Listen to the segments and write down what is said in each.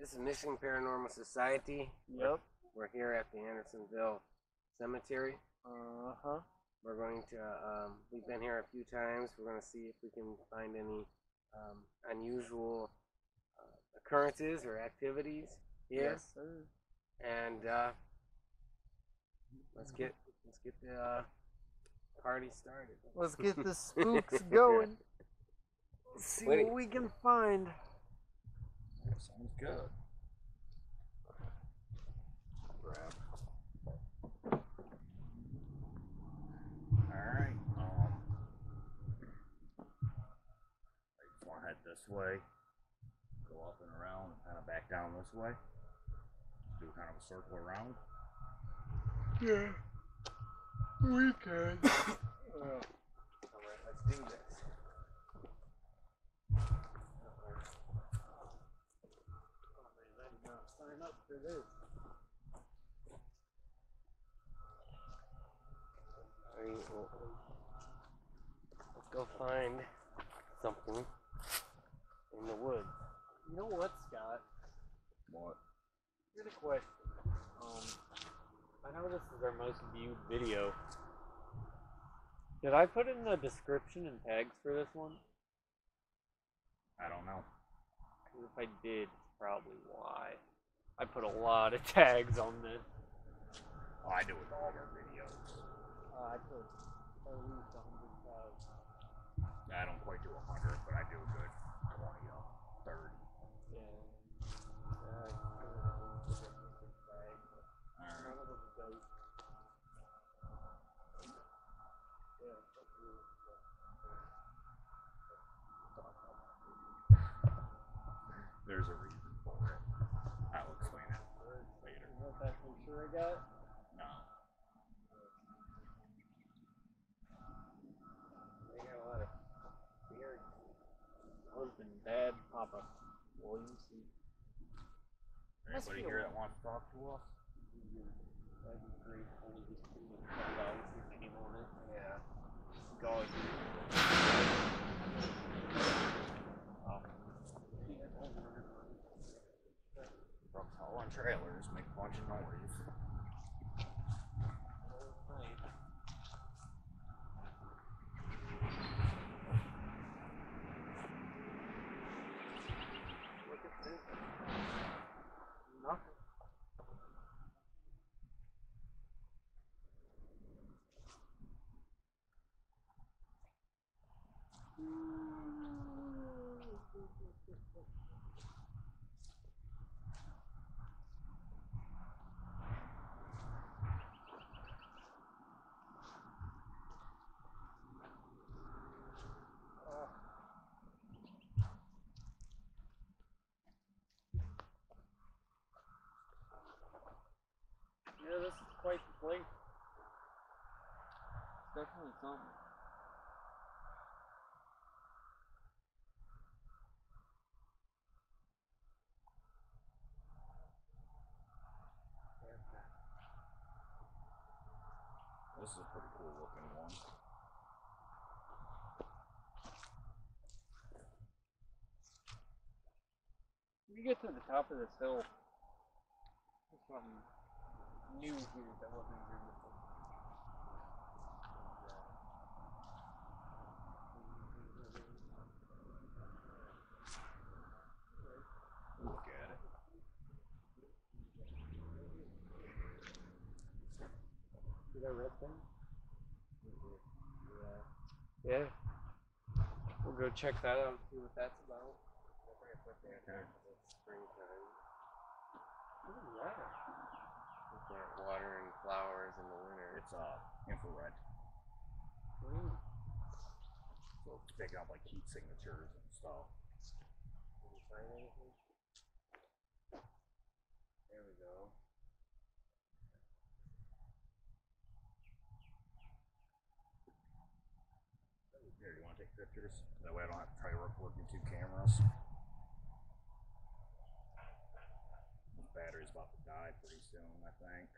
This is Michigan Paranormal Society. Yep. We're here at the Andersonville Cemetery. Uh-huh. We're going to, we've been here a few times. We're going to see if we can find any unusual occurrences or activities here. Yes, sir. And let's get the party started. Let's get the spooks going. Let's see what we can find. That sounds good. Grab. Alright, I just want to head this way, go up and around, and kind of back down this way. Do kind of a circle around. Yeah, we can. Alright, let's do this. Sign up for this. Alright, well, let's go find something in the woods. You know what, Scott? What? Here's a question. I know this is our most viewed video. Did I put in the description and tags for this one? I don't know. Because if I did, it's probably why. I put a lot of tags on this. Oh, I do with all of our videos. I put at least 100,000. I don't quite do 100, but I do a good 20 to 30. Yeah. There's a reason for it. I'll explain it later. You know what that picture I got? No. They got a lot of weird. Husband, dad, papa. Well, you see. Anybody here that wants to talk to us? That'd be great. Only just $20 his name on it. Yeah. God. Trucks hauling trailers, make a bunch of noise. Look at this. Nothing. Yeah, this is quite the place. It's definitely something. This is a pretty cool looking one. When you get to the top of this hill, there's something new here that wasn't here before. Look at it. See that red thing? Yeah. Yeah. We'll go check that out and see what that's about. It's springtime. What is that? We plant water and flowers in the winter. It's infrared. Green. So it's picking up like heat signatures and stuff. Did you find anything? There we go. Here, you want to take pictures? That way I don't have to try to work working two cameras. This battery's about to die pretty soon, I think.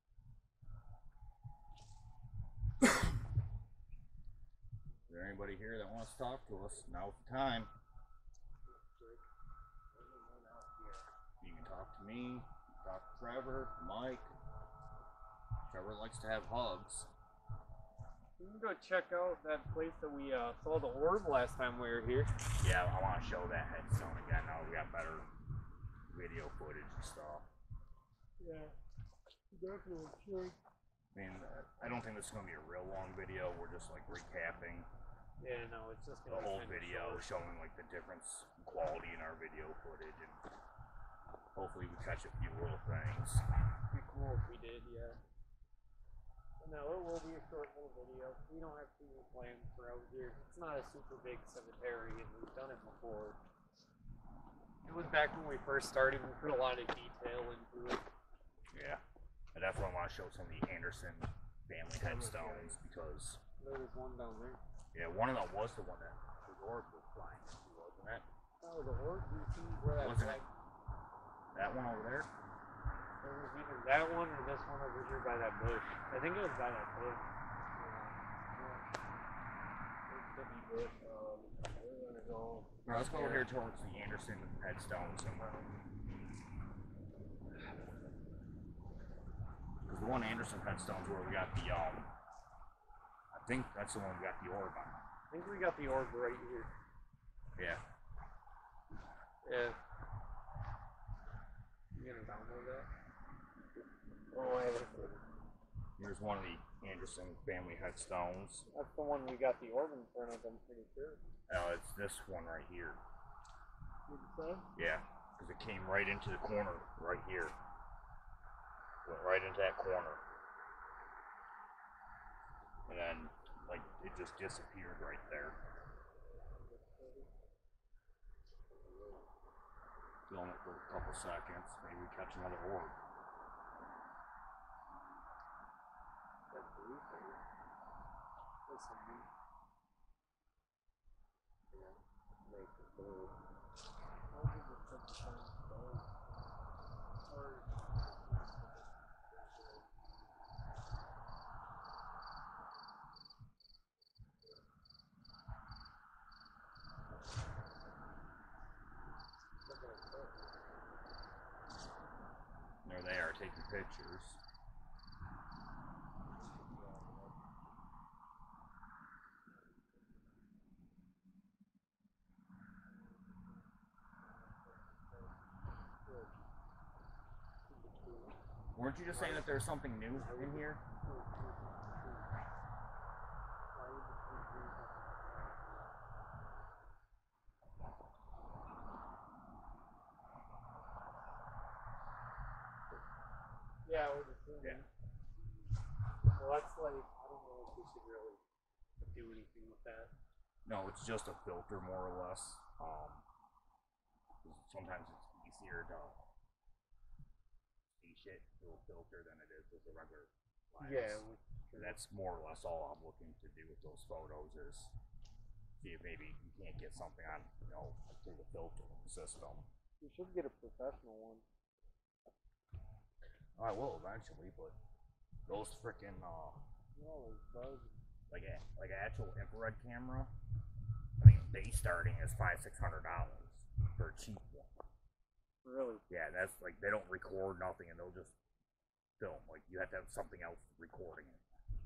Is there anybody here that wants to talk to us? Now's the time. You can to me, talk to Trevor, Mike. Trevor likes to have hugs. We can go check out that place that we saw the orb last time we were here. Yeah, I want to show that headstone again now we got better video footage and stuff. Yeah, definitely should. I mean, I don't think this is going to be a real long video. We're just like recapping Yeah, no, it's just the gonna be whole kinda video, short. showing like the difference in quality in our video footage, and hopefully we catch a few little things. Be cool if we did, yeah. But no, it will be a short little video. We don't have too many plans for out here. It's not a super big cemetery, and we've done it before. It was back when we first started. We put a lot of detail into it. Yeah, I definitely want to show some of the Anderson family headstones because There was one down there. yeah, one of them was the one that the orb was flying into, wasn't it? Oh, the orb. You see where that Wasn't flag? That one over there? It was either that one or this one over here by that bush. I think it was by that bush. We're gonna go. No, let's go over here towards the Anderson headstones. Because the one Anderson headstone's where we got the I think that's the one we got the orb on. I think we got the orb right here. Yeah. Yeah. You gonna download that? Oh, I haven't seen it. Here's one of the Anderson family headstones. That's the one we got the orb in front of, I'm pretty sure. It's this one right here. Did you say? Yeah, because it came right into the corner right here. Went right into that corner. And then, like, it just disappeared right there. Film it for a couple seconds. Maybe we catch another orb. That's the roof right here. That's some roof. Yeah, make the blue. How did this put the sign down? Or... There they are taking pictures. Weren't you just saying that there's something new in here? Yeah, we're just doing Yeah. Well, that's like, I don't know if we should really do anything with that. No, it's just a filter more or less. Sometimes it's easier to see shit through a filter than it is with a regular lens. Yeah, And that's more or less all I'm looking to do with those photos is see if maybe you can't get something on, through the filter system. we should get a professional one. I will eventually, but those freaking No, there's bugs. like an actual infrared camera. I mean, base starting is $500-600 for a cheap one. Really? Yeah, that's like they don't record nothing, and they'll just film. Like you have to have something else recording it.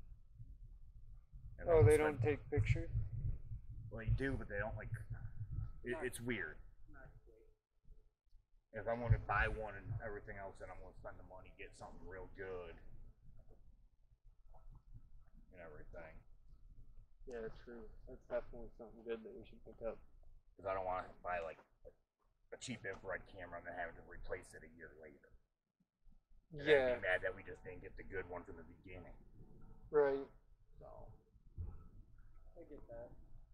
And Oh, they'll they spend- don't take pictures? Well, they do, but they don't like. It's weird. Not great. If I'm going to buy one and everything else, then I'm going to spend the money, get something real good, and everything. Yeah, true. That's definitely something good that we should pick up. Because I don't want to buy like a cheap infrared camera and then having to replace it a year later. And I'd be mad that we just didn't get the good one from the beginning. Right. So. I get that.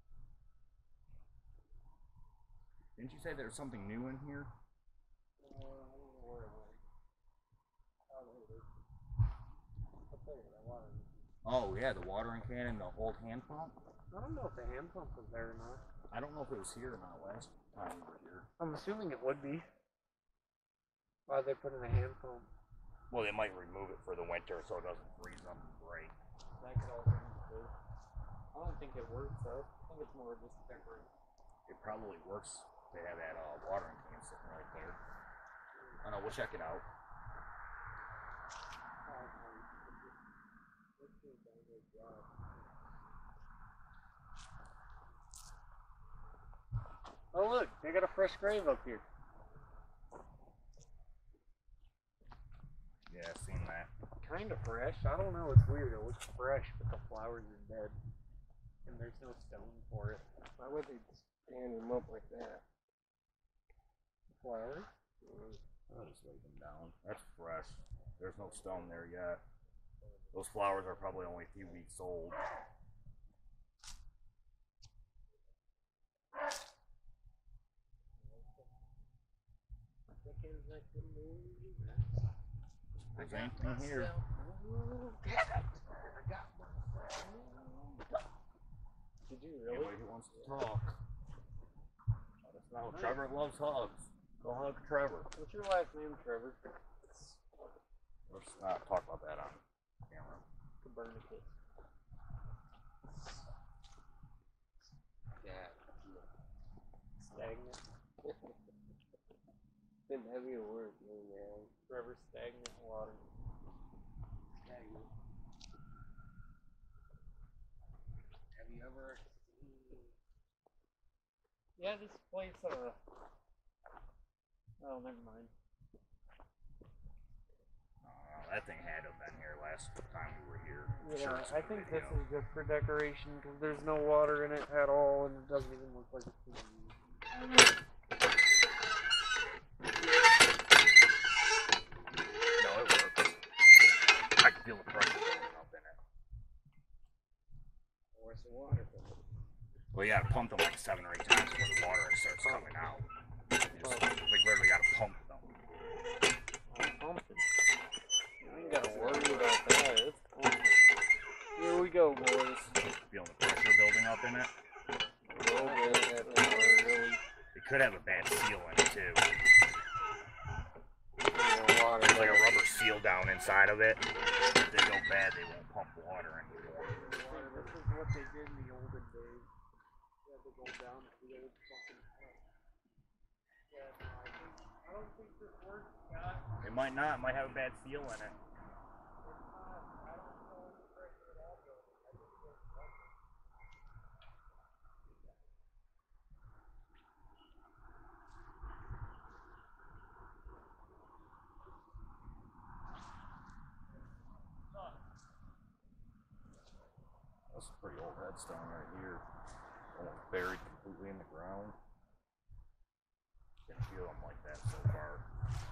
Didn't you say there's something new in here? I don't know where it went. Oh, there it is. I'll tell you that water. Oh yeah, the watering can and the old hand pump. I don't know if the hand pump was there or not. I don't know if it was here or not last time we were here. I'm assuming it would be. Why'd they put in a hand pump? Well, they might remove it for the winter so it doesn't freeze up and break. That could also be true. I don't think it works though. I think it's more just temporary. It probably works. They have that watering can sitting right there. I don't know We'll check it out. Oh look, they got a fresh grave up here. Yeah, I've seen that. Kind of fresh. I don't know. It's weird. It looks fresh, but the flowers are dead, and there's no stone for it. Why would they stand them up like that? Flowers? I'll just lay them down. That's fresh. There's no stone there yet. Those flowers are probably only a few weeks old. There's anything here. Did you really? Anybody who wants to talk. Let us know. Trevor loves hugs. Go hug Trevor. What's your last name, Trevor? Let's not talk about that on camera. Copernicus. Yeah. Stagnant. Been heavy at work, man. Trevor Stagnant Water. Stagnant. Have you ever seen? Yeah, this place, oh, never mind. That thing had to have been here last time we were here. Yeah, Sure, I think this is just for decoration because there's no water in it at all and it doesn't even look like it's being used. No, it works. I can feel the pressure building up in it. Where's the water from? Well, you gotta pump them like 7 or 8 times before the water starts coming out. You just, like, literally gotta pump them. Pumping. You ain't gotta worry about that. It's pumping. Here we go, boys. Feel the pressure building up in it. It could have a bad seal in it too. There's like a rubber seal down inside of it. If they go bad, they won't pump water anymore. This is what they did in the olden days. You had to go down to the old fucking house. Yeah, no, I don't think this works, Scott. It might not. It might have a bad seal in it. That's a pretty old headstone right here. Almost buried completely in the ground. Didn't feel them like that so far.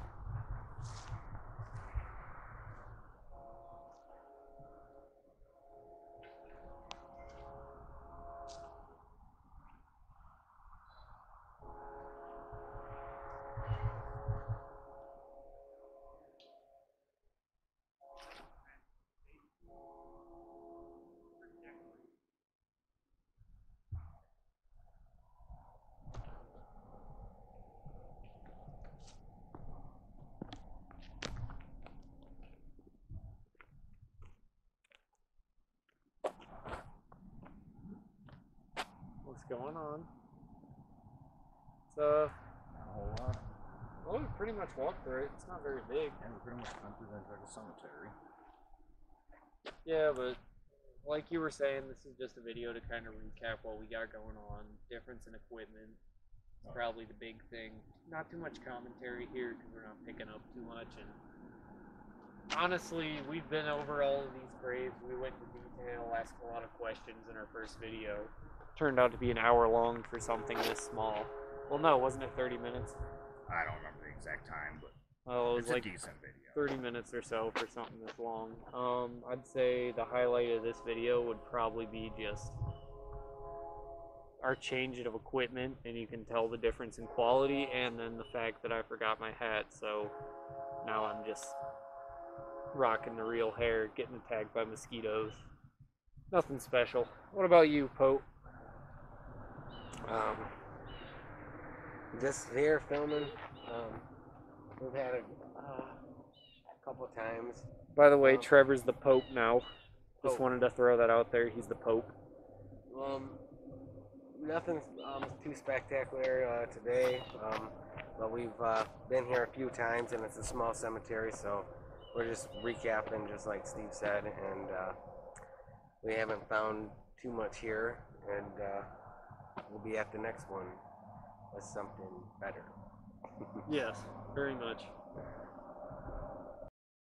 What's going on? Not a whole lot. Well, we pretty much walked through it. It's not very big. And we pretty much went through the entire cemetery. Yeah, but like you were saying, this is just a video to kind of recap what we got going on. Difference in equipment. It's probably the big thing. Not too much commentary here because we're not picking up too much. And honestly, we've been over all of these graves. We went into detail, asked a lot of questions in our first video. Turned out to be an hour long for something this small. Well, no, wasn't it 30 minutes? I don't remember the exact time, but Well, it was it's like a decent video. 30 minutes or so for something this long. I'd say the highlight of this video would probably be just our change of equipment, and you can tell the difference in quality, and then the fact that I forgot my hat, so now I'm just rocking the real hair, getting attacked by mosquitoes. Nothing special. What about you, Pope? Just here filming. We've had a couple of times. By the way, Trevor's the Pope now. Just wanted to throw that out there. He's the Pope. Nothing too spectacular today. but we've been here a few times, and it's a small cemetery, so we're just recapping, just like Steve said, and we haven't found too much here, and we'll be at the next one with something better. Yes, very much.